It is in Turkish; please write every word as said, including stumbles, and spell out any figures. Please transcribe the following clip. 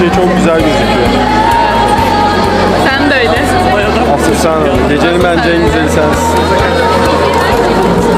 şey çok güzel gözüküyor. Sen de öyle. Asıl sen öyle. Gecenin bence en güzeli sensin.